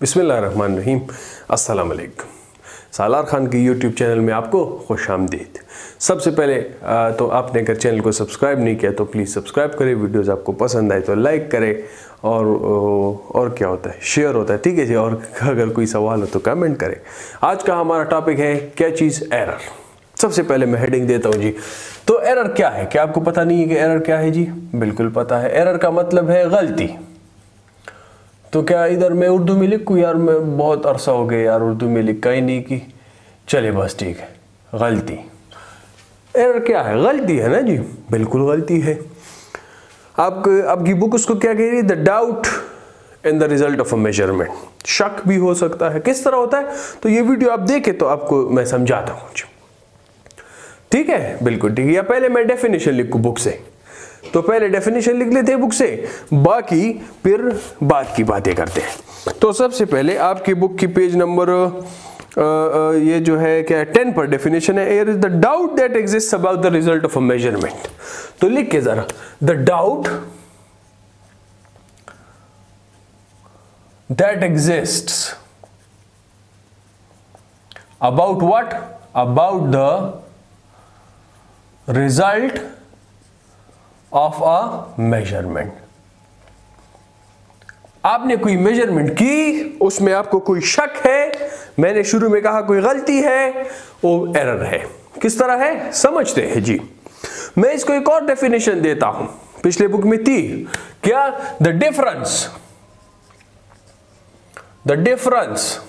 बिस्मिल्लाहिर्रहमानिर्रहीम। अस्सलाम वालेकुम। सालार खान के यूट्यूब चैनल में आपको खुशामदीद। सबसे पहले तो आपने अगर चैनल को सब्सक्राइब नहीं किया तो प्लीज़ सब्सक्राइब करें, वीडियोस आपको पसंद आए तो लाइक करें और क्या होता है, शेयर होता है, ठीक है जी। और अगर कोई सवाल हो तो कमेंट करें। आज का हमारा टॉपिक है क्या चीज़, एरर। सबसे पहले मैं हेडिंग देता हूँ जी। तो एरर क्या है? क्या आपको पता नहीं है कि एरर क्या है जी? बिल्कुल पता है। एरर का मतलब है गलती। तो क्या इधर मैं उर्दू में लिखूँ? यार मैं बहुत अरसा हो गया यार उर्दू में लिखा ही नहीं की, चले बस ठीक है। गलती, एरर क्या है? गलती है ना जी, बिल्कुल गलती है। आपकी बुक उसको क्या कह रही है? The doubt in the result of a measurement. शक भी हो सकता है। किस तरह होता है? तो ये वीडियो आप देखें तो आपको मैं समझाता हूँ जी, ठीक है? बिल्कुल ठीक है। या पहले मैं डेफिनेशन लिखूँ बुक से, तो पहले डेफिनेशन लिख लेते हैं बुक से, बाकी फिर बात की बातें करते हैं। तो सबसे पहले आपकी बुक की पेज नंबर ये जो है क्या 10 पर डेफिनेशन है, error is the doubt that exists about the result of a measurement. तो लिख के जरा, the doubt that exists about what? About the result of a measurement. आपने कोई मेजरमेंट की, उसमें आपको कोई शक है, मैंने शुरू में कहा कोई गलती है, वो एरर है। किस तरह है समझते हैं जी। मैं इसको एक और डेफिनेशन देता हूं, पिछले बुक में थी क्या? The difference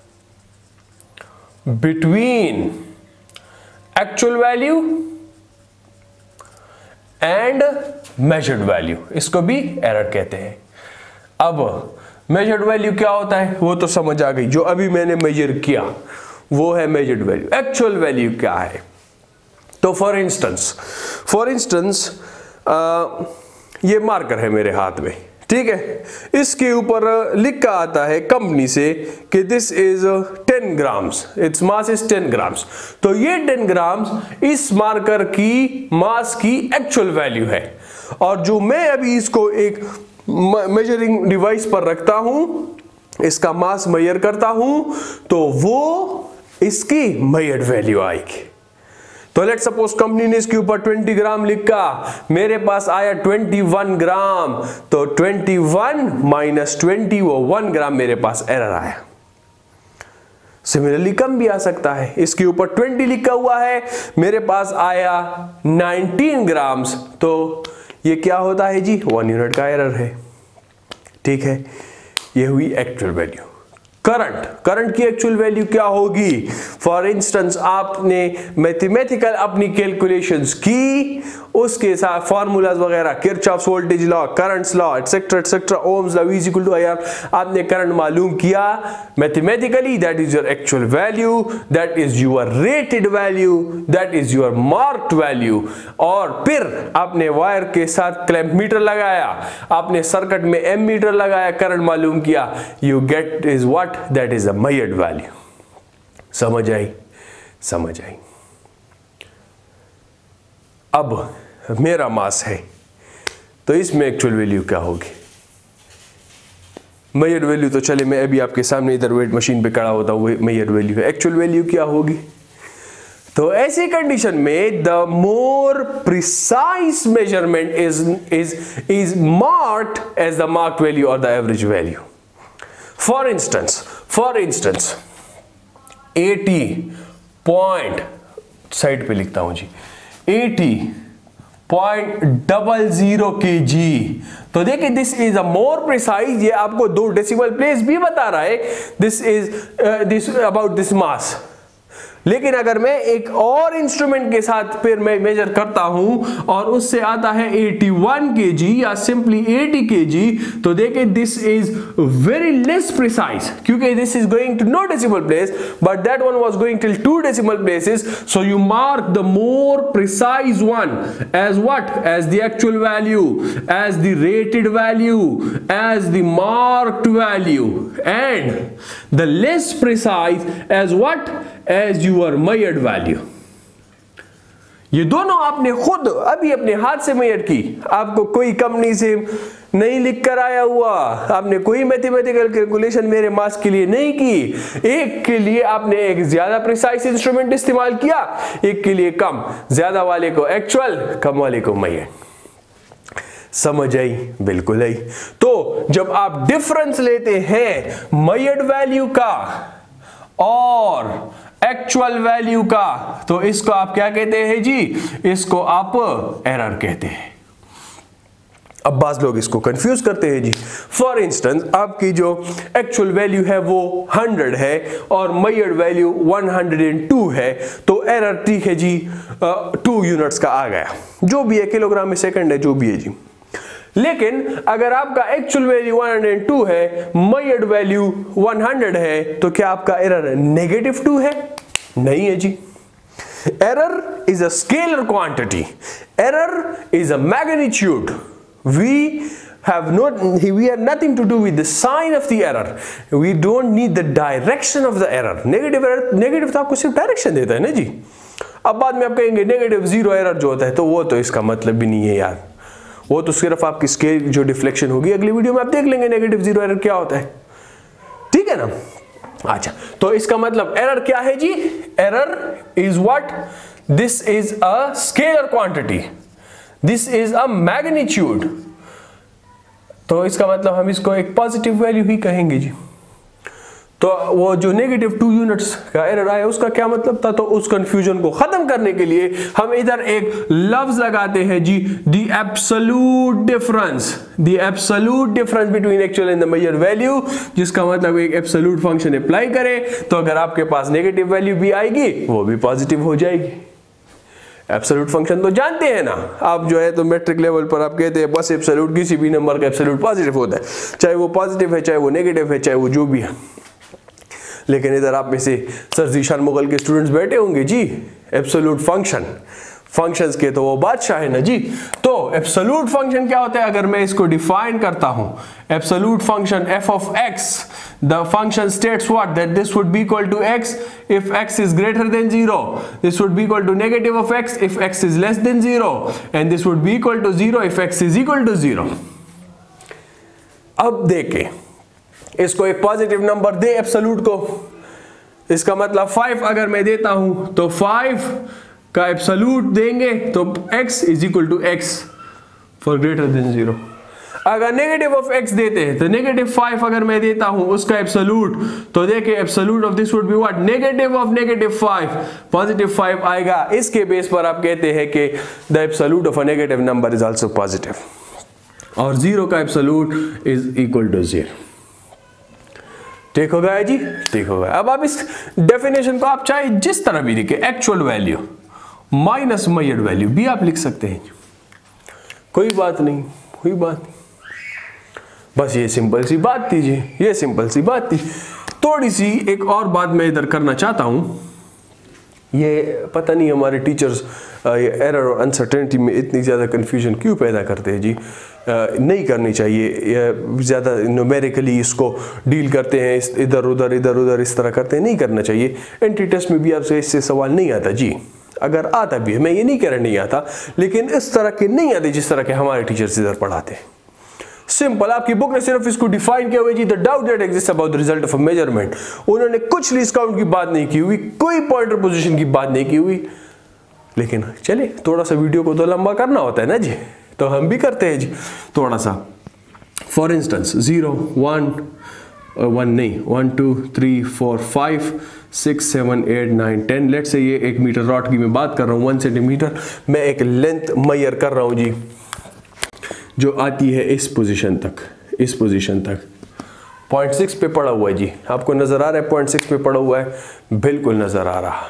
between actual value and measured value, इसको भी एरर कहते हैं। अब मेजर्ड वैल्यू क्या होता है वो तो समझ आ गई, जो अभी मैंने मेजर किया वो है मेजर्ड वैल्यू। एक्चुअल वैल्यू क्या है? तो फॉर इंस्टेंस ये मार्कर है मेरे हाथ में, ठीक है? इसके ऊपर लिखा आता है कंपनी से कि this is 10 grams, its mass is 10 grams. तो ये 10 ग्राम्स इस मार्कर की मास की एक्चुअल वैल्यू है। और जो मैं अभी इसको एक मेजरिंग डिवाइस पर रखता हूं, इसका मास मेजर करता हूं, तो वो इसकी मेजर्ड वैल्यू आएगी। तो लेट सपोज कंपनी ने इसके ऊपर 20 ग्राम लिखा, मेरे पास आया 21 ग्राम, तो 21 माइनस 20 वो 1 ग्राम मेरे पास एरर आया। सिमिलरली कम भी आ सकता है, इसके ऊपर 20 लिखा हुआ है, मेरे पास आया 19 ग्राम्स, तो ये क्या होता है जी? 1 यूनिट का एरर है, ठीक है? ये हुई एक्चुअल वैल्यू। करंट की एक्चुअल वैल्यू क्या होगी? फॉर इंस्टेंस आपने मैथमेटिकल अपनी कैलकुलेशंस की, उसके साथ फार्मूलाज वगैरह, Kirchhoff's voltage law, currents law, etcetera etcetera, Ohm's law, V is equal to IR, आपने करंट मालूम किया mathematically, that is your actual value, that is your rated value, that is your marked value. और फिर आपने wire के साथ clamp metre लगाया, आपने सर्किट में एमीटर लगाया, करंट मालूम किया, you get is what? That is the measured value. समझ आई? समझ आई। अब मेरा मास है, तो इसमें एक्चुअल वैल्यू क्या होगी? मेजर्ड वैल्यू तो चले मैं अभी आपके सामने इधर वेट मशीन पे खड़ा होता हूं, मेजर्ड वैल्यू है। एक्चुअल वैल्यू क्या होगी? तो ऐसी कंडीशन में the more precise measurement is marked as the marked value और the average value. For instance 80 point, side पे लिखता हूं जी, 80.00 kg। तो देखिए this is a more precise, ये आपको 2 डेसिमल प्लेस भी बता रहा है, दिस अबाउट दिस मास। लेकिन अगर मैं एक और इंस्ट्रूमेंट के साथ फिर मैं मेजर करता हूं और उससे आता है 81 kg या सिंपली 80 kg, तो देखिए this is very less precise, क्योंकि this is going to no decimal place but that one was going till 2 decimal places. So you mark the more precise one as what? As the actual value, as the rated value, as the marked value, and the less precise as what? As your measured value. ये दोनों आपने खुद अभी अपने हाथ से major की, आपको कोई कंपनी से नहीं लिख कर आया हुआ, आपने कोई मैथमेटिकल कैलकुलेशन मेरे मार्क्स के लिए नहीं की। एक के लिए आपने एक ज्यादा प्रिसाइज इंस्ट्रूमेंट इस्तेमाल किया, एक के लिए कम, ज्यादा वाले को एक्चुअल, कम वाले को मैयड। समझ आई? बिल्कुल आई। तो जब आप डिफरेंस लेते हैं मैयड वैल्यू का और एक्चुअल वैल्यू का, तो इसको आप क्या कहते हैं जी? इसको आप एरर कहते हैं। अब बाज लोग इसको कंफ्यूज करते हैं जी। फॉर इंस्टेंस आपकी जो एक्चुअल वैल्यू है वो 100 है और मैयड वैल्यू 102 है, तो एरर ठीक है जी 2 यूनिट्स का आ गया, जो भी है, किलोग्राम में सेकंड है, जो भी है जी। लेकिन अगर आपका एक्चुअल वैल्यू 102 है, मैयड वैल्यू 100 है, तो क्या आपका एरर -2 है? नहीं है जी। Error is a scalar quantity, error is a magnitude. We have nothing to do with the sign of the error. We don't need the direction of the error. Negative तो आपको सिर्फ डायरेक्शन देता है ना जी। अब बाद में आप कहेंगे -0 एरर जो होता है, तो वो तो इसका मतलब भी नहीं है यार, वो तो सिर्फ आपकी स्केल जो डिफ्लेक्शन होगी। अगली वीडियो में आप देख लेंगे -0 एरर क्या होता है, ठीक है ना। अच्छा, तो इसका मतलब एरर क्या है जी? Error is what? This is a scalar quantity, this is a magnitude. तो इसका मतलब हम इसको एक पॉजिटिव वैल्यू ही कहेंगे जी। तो वो जो -2 यूनिट्स का एरर आया उसका क्या मतलब था? तो उस कंफ्यूजन को खत्म करने के लिए हम इधर एक लफ्ज लगाते हैं जी, the absolute difference, the absolute difference between actual and the measured value, जिसका मतलब एक एब्सोल्यूट फंक्शन अप्लाई करें तो अगर आपके पास नेगेटिव वैल्यू भी आएगी वो भी पॉजिटिव हो जाएगी। एब्सोल्यूट फंक्शन तो जानते हैं ना आप, जो है तो मैट्रिक लेवल पर आप कहते हैं बस एब्सोल्यूट, किसी भी नंबर का एब्सोल्यूट पॉजिटिव होता है, चाहे वो पॉजिटिव है, चाहे वो नेगेटिव है, चाहे वो जो भी है। लेकिन इधर आप में से सर ज़ीशान मुगल के स्टूडेंट्स बैठे होंगे जी, एब्सोल्यूट फंक्शंस के तो वो बादशाह है ना जी। तो एब्सोल्यूट फंक्शन क्या होता है? अगर मैं इसको डिफाइन करता हूं, absolute function f of x, the function states what? That this would be equal to x if x is greater than 0, this would be equal to negative of x if x is less than 0, and this would be equal to 0 if x is equal to 0। अब देखें, इसको एक positive number दे absolute को, इसका मतलब 5 अगर मैं देता हूं तो 5 का एब्सोल्यूट देंगे तो x is equal to x for greater than 0। अगर नेगेटिव ऑफ x देते हैं तो -5 अगर मैं देता हूं उसका एब्सोल्यूट, तो देखिए absolute of this would be what? Negative of -5, +5 आएगा। इसके बेस पर आप कहते हैं कि the absolute of a negative number is also positive, और 0 का एब्सोल्यूट इज इक्वल टू 0। ठीक हो गया जी, ठीक हो गया। अब आप इस डेफिनेशन को आप चाहे जिस तरह भी लिखे, actual value minus measured value भी आप लिख सकते हैं, कोई बात नहीं, कोई बात नहीं। बस ये सिंपल सी बात थी जी, ये सिंपल सी बात थी। थोड़ी सी एक और बात मैं इधर करना चाहता हूं, ये पता नहीं हमारे टीचर्स एरर और अनसर्टेनिटी में इतनी ज़्यादा कन्फ्यूजन क्यों पैदा करते हैं जी। नहीं करनी चाहिए, ज़्यादा न्यूमेरिकली इसको डील करते हैं, इधर उधर इस तरह करते हैं, नहीं करना चाहिए। एंट्री टेस्ट में भी आपसे इससे सवाल नहीं आता जी, अगर आता भी है, मैं ये नहीं कह रहा नहीं आता, लेकिन इस तरह के नहीं आते जिस तरह के हमारे टीचर्स इधर पढ़ाते हैं। सिंपल, आपकी बुक ने सिर्फ इसको डिफाइन किया हुआ जी, the doubt that exist about the result of a measurement. उन्होंने कुछ लीस्ट काउंट की बात नहीं की हुई, कोई पॉइंटर पोजीशन की बात नहीं की हुई। लेकिन चले, थोड़ा सा वीडियो को तो लंबा करना होता है ना जी, तो हम भी करते हैं जी थोड़ा सा। फॉर इंस्टेंस 0 1 नहीं 1 2 3 4 5 6 7 8 9 10, लेट्स से ये 1 मीटर रॉड की मैं बात कर रहा हूँ, 1 सेंटीमीटर। मैं एक लेंथ मेजर कर रहा हूँ जी, जो आती है इस पोजीशन तक, इस पोजीशन तक 0.6 पे पड़ा हुआ है जी। आपको नजर आ रहा है 0.6 पे पड़ा हुआ है? बिल्कुल नजर आ रहा है।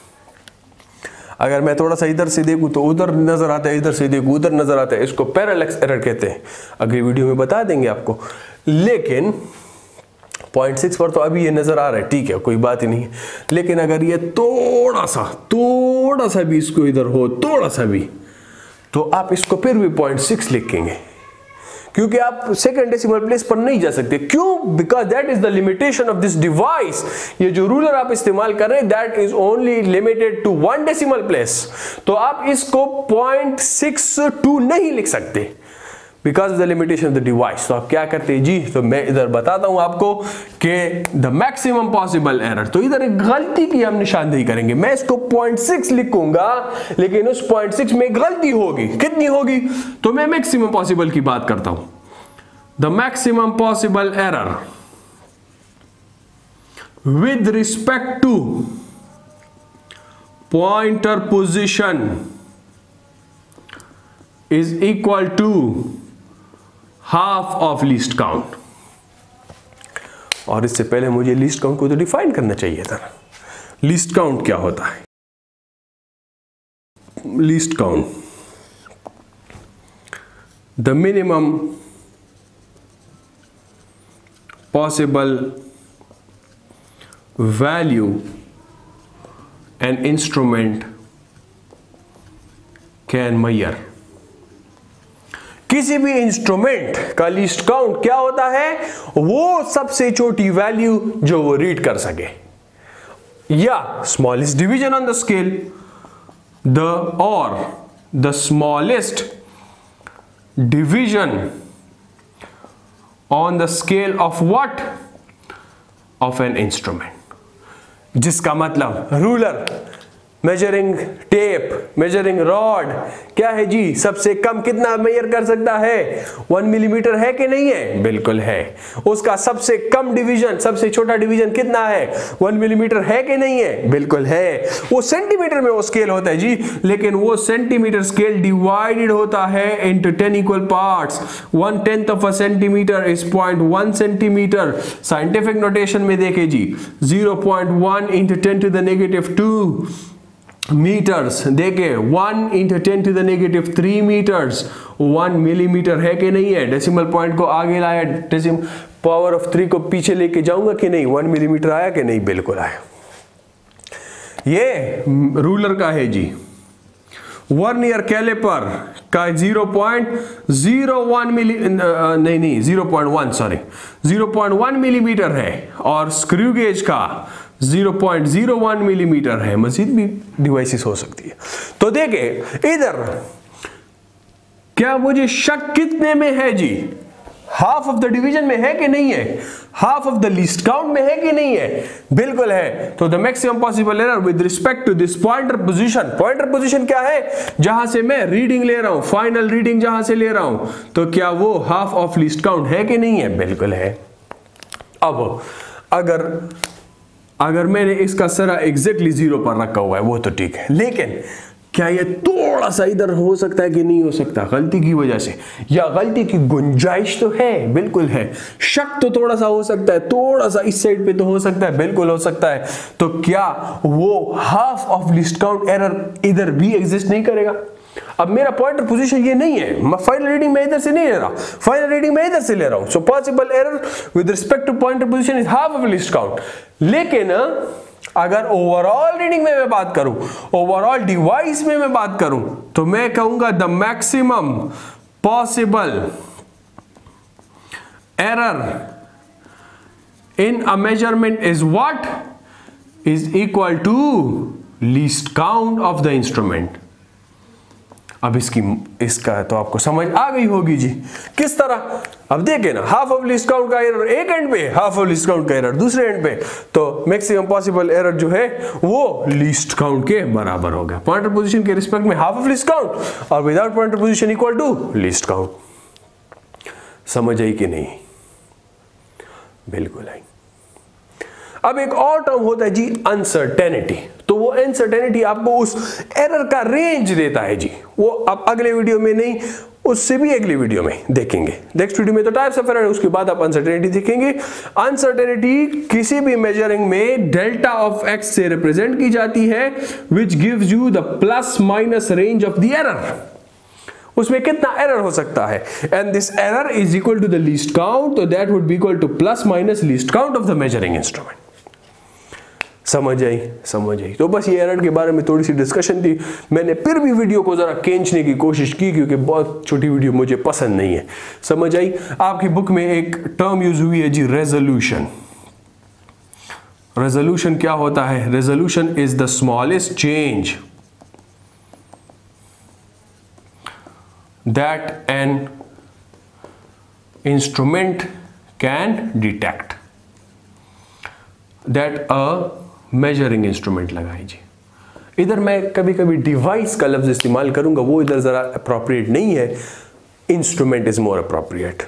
अगर मैं थोड़ा सा इधर से देखूं तो उधर नजर आता है, इधर से देखूं उधर नजर आता है। इसको पैरेलैक्स एरर कहते हैं, अगली वीडियो में बता देंगे आपको। लेकिन 0.6 पर तो अभी ये नजर आ रहा है, ठीक है, कोई बात ही नहीं है। लेकिन अगर ये थोड़ा सा भी इसको इधर हो, थोड़ा सा भी, तो आप इसको फिर भी 0.6 लिखेंगे, क्योंकि आप सेकंड डेसिमल प्लेस पर नहीं जा सकते। क्यों? Because that is the limitation of this device. ये जो रूलर आप इस्तेमाल कर रहे हैं, that is only limited to 1 decimal place. तो आप इसको 0.62 नहीं लिख सकते, because of the limitation of the device. तो आप क्या करते हैं जी, तो मैं इधर बताता हूं आपको कि द मैक्सिमम पॉसिबल एरर। तो इधर एक गलती की हम निशानदेही करेंगे। मैं इसको 0.6 लिखूंगा, लेकिन उस 0.6 में गलती होगी। कितनी होगी? तो मैं मैक्सिमम पॉसिबल की बात करता हूं। The maximum possible error with respect to pointer position is equal to half of least count। और इससे पहले मुझे लीस्ट काउंट को तो डिफाइन करना चाहिए था। लीस्ट काउंट क्या होता है? Least count, the minimum possible value an instrument can measure। किसी भी इंस्ट्रूमेंट का लीस्ट काउंट क्या होता है? वो सबसे छोटी वैल्यू जो वो रीड कर सके, या smallest division on the scale, the smallest division on the scale of what? Of an instrument. जिसका मतलब ruler, measuring tape, measuring rod क्या है जी? सबसे कम कितना मेजर कर सकता है? 1 मिलीमीटर है कि नहीं है? बिल्कुल है। उसका सबसे कम डिवीजन, सबसे छोटा डिवीजन कितना है? 1 मिलीमीटर है कि नहीं है? बिल्कुल है। वो सेंटीमीटर में वो स्केल होता है जी, लेकिन वो सेंटीमीटर स्केल डिवाइडेड होता है into 10 equal parts. 1/10 of a centimetre is 0.1 centimetre. Scientific notation में देखे जी, 0.1 into 10 to the negative 2 metres. देखे 1 into 10 to the negative 3 metres. 1 millimetre है कि नहीं है? डेसिमल पॉइंट को आगे लाया, डेसिमल पावर ऑफ 3 को पीछे लेके जाऊंगा कि नहीं? 1 मिलीमीटर आया कि नहीं? बिल्कुल आया। ये रूलर का है जी। वर्नियर कैलिपर का 0.01 मिली नहीं 0.1 मिलीमीटर है, और स्क्रू गेज का 0.01 मिलीमीटर है। मजीद भी डिवाइसेस हो सकती है। तो देखे इधर क्या मुझे शक कितने में है जी? हाफ ऑफ द डिवीजन में है कि नहीं है? Half of the least count में है कि नहीं है? बिल्कुल है। तो the maximum possible error with respect to this pointer position. Pointer position क्या है? जहां से मैं रीडिंग ले रहा हूं, फाइनल रीडिंग जहां से ले रहा हूं, तो क्या वो हाफ ऑफ लीस्ट काउंट है कि नहीं है? बिल्कुल है। अब अगर मैंने इसका सरा एग्जैक्टली 0 पर रखा हुआ है वो तो ठीक है, लेकिन क्या ये थोड़ा सा इधर हो सकता है कि नहीं हो सकता गलती की वजह से? या गलती की गुंजाइश तो है, बिल्कुल है। शक तो थोड़ा सा हो सकता है, थोड़ा सा इस साइड पे तो हो सकता है, बिल्कुल हो सकता है। तो क्या वो half of least count error इधर भी एग्जिस्ट नहीं करेगा? अब मेरा पॉइंटर पोजीशन ये नहीं है, मैं फाइनल रीडिंग में इधर से नहीं ले रहा, फाइनल रीडिंग में इधर से ले रहा हूं। So possible error with respect to pointer position is half of least count. लेकिन अगर ओवरऑल रीडिंग में मैं बात करूं, ओवरऑल डिवाइस में मैं बात करूं, तो मैं कहूंगा the maximum possible error in a measurement is what? Is equal to least count of the instrument. अब इसका तो आपको समझ आ गई होगी जी। किस तरह? अब देखें ना, हाफ ऑफ लीस्ट काउंट का एरर एक एंड पे, हाफ ऑफ लीस्ट काउंट का एरर दूसरे एंड पे, तो मैक्सिमम पॉसिबल एरर जो है वो लीस्ट काउंट के बराबर हो गया। पॉइंटर पोजीशन के रिस्पेक्ट में हाफ ऑफ लीस्ट काउंट और without pointer position equal to least count. समझ आई कि नहीं? बिल्कुल आई। अब एक और टर्म होता है जी अनसर्टेनिटी। तो वो अनसर्टेनिटी आपको उस एरर का रेंज देता है जी। वो अब अगले वीडियो में नहीं, उससे भी अगले वीडियो में देखेंगे। नेक्स्ट वीडियो में तो टाइप्स ऑफ एरर, उसके बाद आप अनसर्टेनिटी देखेंगे। अनसर्टेनिटी किसी भी मेजरिंग में डेल्टा ऑफ एक्स से रिप्रेजेंट की जाती है, which gives you the plus minus range of the error. उसमें कितना एरर हो सकता है, and this error is equal to the least count, तो that would be equal to plus minus least count of the measuring instrument. समझ आई? समझ आई। तो बस ये एरर के बारे में थोड़ी सी डिस्कशन थी। मैंने फिर भी वीडियो को जरा खींचने की कोशिश की क्योंकि बहुत छोटी वीडियो मुझे पसंद नहीं है। समझ आई? आपकी बुक में एक टर्म यूज हुई है जी, रेजोल्यूशन। रेजोल्यूशन क्या होता है? Resolution is the smallest change that an instrument can detect that a measuring instrument लगाई जी। इधर मैं कभी कभी डिवाइस का लफ्ज इस्तेमाल करूंगा, वो इधर जरा अप्रोप्रिएट नहीं है, instrument is more appropriate.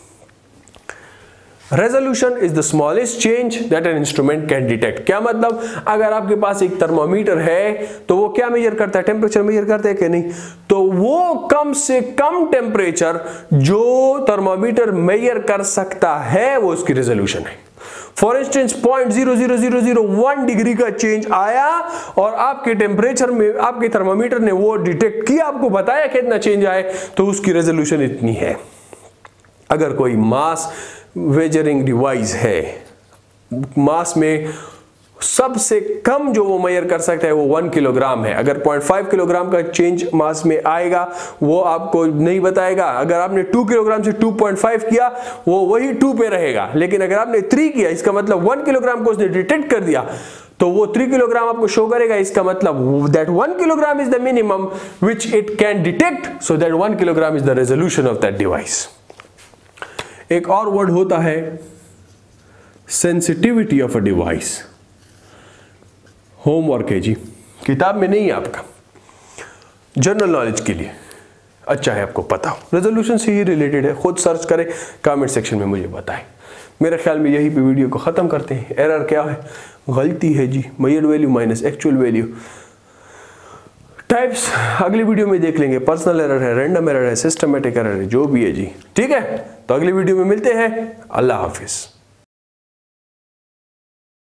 Resolution is the smallest change that an instrument can detect. क्या मतलब, अगर आपके पास एक थर्मोमीटर है तो वो क्या मेजर करता है, टेम्परेचर मेजर करता है कि नहीं, तो वो कम से कम टेम्परेचर जो थर्मोमीटर मेजर कर सकता है वो उसकी रेजोल्यूशन है। फॉर इंस्टेंस 0.00001 डिग्री का चेंज आया और आपके टेम्परेचर में आपके थर्मोमीटर ने वो डिटेक्ट किया, आपको बताया कितना चेंज आए, तो उसकी रेजोल्यूशन इतनी है। अगर कोई मास मेजरिंग डिवाइस है, मास में सबसे कम जो वो मेजर कर सकता है वो 1 किलोग्राम है, अगर 0.5 किलोग्राम का चेंज मास में आएगा वो आपको नहीं बताएगा। अगर आपने 2 किलोग्राम से 2.5 किया वो वही 2 पे रहेगा, लेकिन अगर आपने 3 किया इसका मतलब 1 किलोग्राम को उसने डिटेक्ट कर दिया तो वो 3 किलोग्राम आपको शो करेगा। इसका मतलब that 1 kilogram is the minimum which it can detect, so that 1 kilogram is the resolution of that device. एक और वर्ड होता है sensitivity of a device. Homework है जी, किताब में नहीं है आपका, जनरल नॉलेज के लिए अच्छा है आपको पता हो, रेजोल्यूशन से ही रिलेटेड है, खुद सर्च करें, कमेंट सेक्शन में मुझे बताएं। मेरे ख्याल में यही पे वीडियो को ख़त्म करते हैं। एरर क्या है, गलती है जी, measured value minus actual value. Types अगली वीडियो में देख लेंगे, पर्सनल एरर है, रैंडम एरर है, सिस्टमेटिक एरर है, जो भी है जी, ठीक है। तो अगली वीडियो में मिलते हैं, अल्लाह हाफिज़।